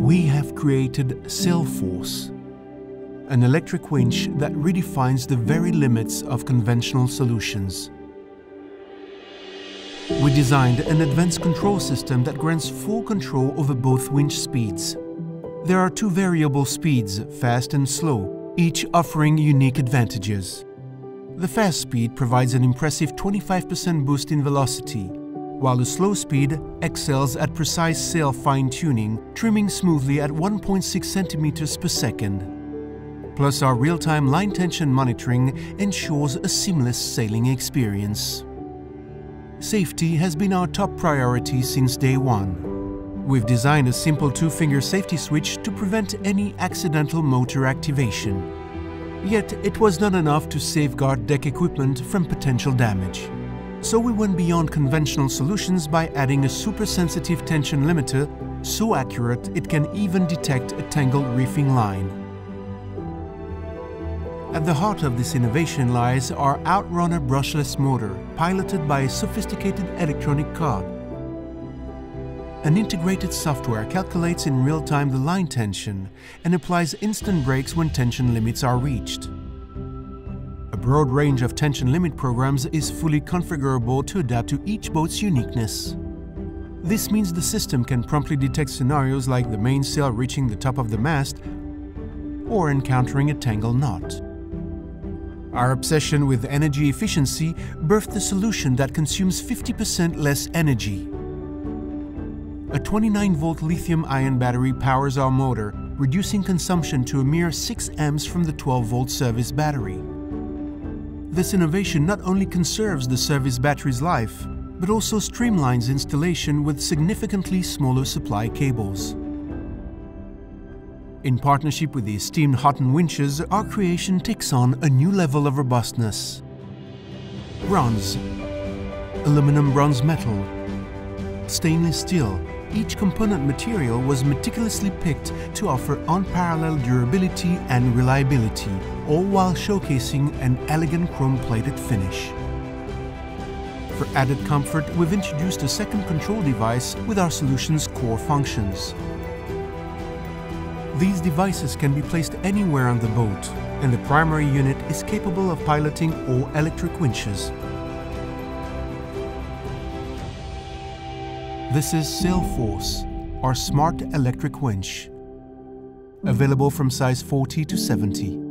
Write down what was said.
We have created Sailforce, an electric winch that redefines the very limits of conventional solutions. We designed an advanced control system that grants full control over both winch speeds. There are two variable speeds, fast and slow, each offering unique advantages. The fast speed provides an impressive 25% boost in velocity, while the slow speed excels at precise sail fine-tuning, trimming smoothly at 1.6 centimeters per second. Plus, our real-time line tension monitoring ensures a seamless sailing experience. Safety has been our top priority since day one. We've designed a simple two-finger safety switch to prevent any accidental motor activation. Yet, it was not enough to safeguard deck equipment from potential damage. So we went beyond conventional solutions by adding a super-sensitive tension limiter, so accurate it can even detect a tangled reefing line. At the heart of this innovation lies our Outrunner brushless motor, piloted by a sophisticated electronic card. An integrated software calculates in real time the line tension and applies instant brakes when tension limits are reached. A broad range of tension limit programs is fully configurable to adapt to each boat's uniqueness. This means the system can promptly detect scenarios like the mainsail reaching the top of the mast or encountering a tangled knot. Our obsession with energy efficiency birthed a solution that consumes 50% less energy. A 29-volt lithium-ion battery powers our motor, reducing consumption to a mere 6 amps from the 12-volt service battery. This innovation not only conserves the service battery's life, but also streamlines installation with significantly smaller supply cables. In partnership with the esteemed Houghton Winches, our creation takes on a new level of robustness. Bronze, aluminum bronze metal, stainless steel, each component material was meticulously picked to offer unparalleled durability and reliability, all while showcasing an elegant chrome-plated finish. For added comfort, we've introduced a second control device with our solution's core functions. These devices can be placed anywhere on the boat, and the primary unit is capable of piloting all electric winches. This is Sailforce, our smart electric winch, available from size 40 to 70.